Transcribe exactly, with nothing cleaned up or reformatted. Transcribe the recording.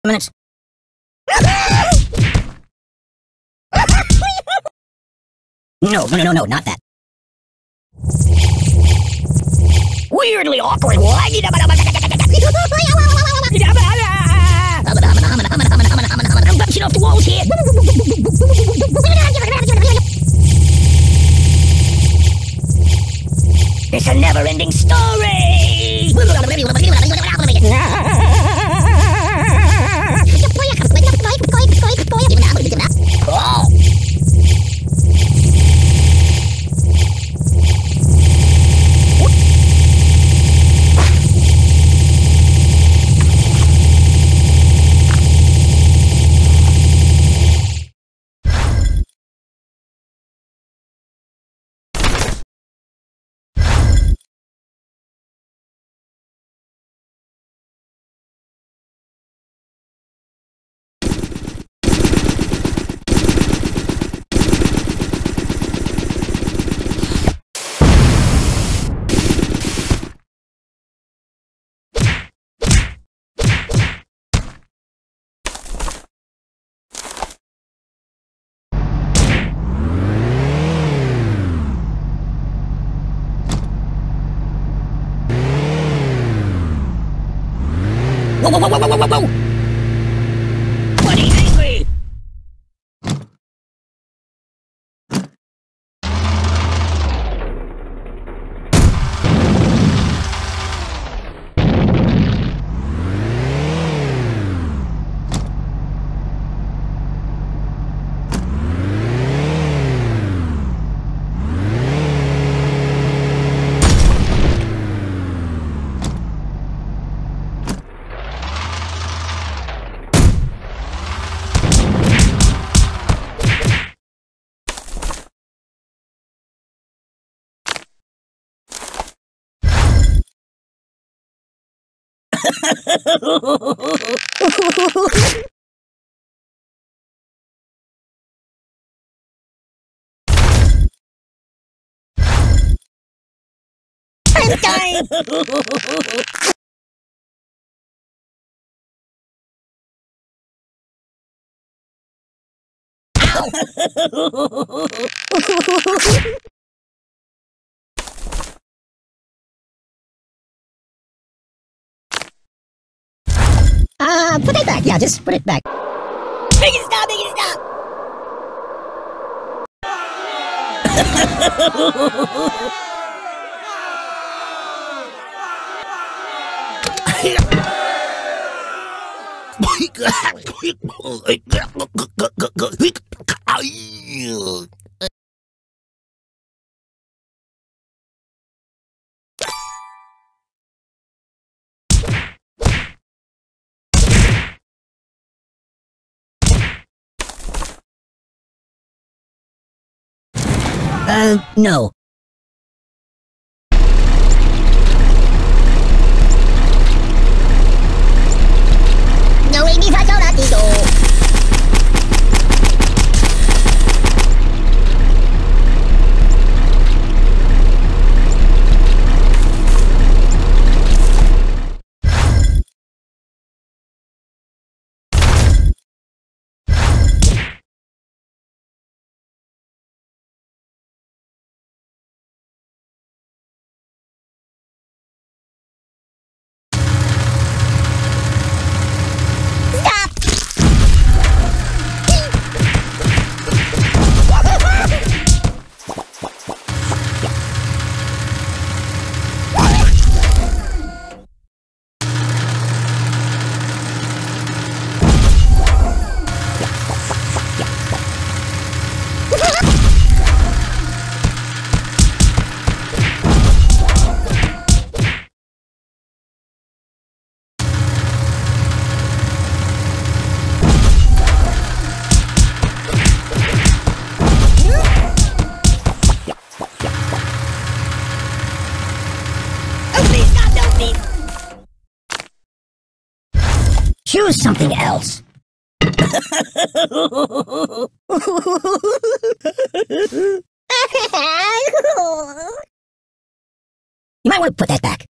Minutes. No, no, no, no, not that. Weirdly awkward. I'm bouncing off the walls here. It's a never-ending story. Oh. Whoa, whoa, whoa, whoa, whoa, whoa, whoa! Buddy's angry! I'm dying! Ow! Uh, put it back. Yeah, just put it back. Make it stop! Make it stop! Uh, no. No, we need to go that Choose something else. You might want to put that back.